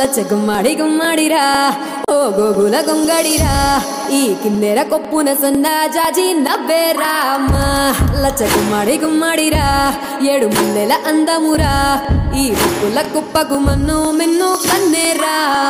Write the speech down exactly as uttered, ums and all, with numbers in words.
లచ్చ గుమ్మాడి గుమ్మాడిరా ఓ గోగుల గొంగడిరా ఈ కిన్నెర కొప్పున సన్న జాజి నవ్వేరా అమ్మా లచ్చ గుమ్మాడి గుమ్మాడిరా ఏడు ముల్లెల అందమురా ఈ ఉప్పుల కుప్పకు మన్ను మిన్ను కన్నేరా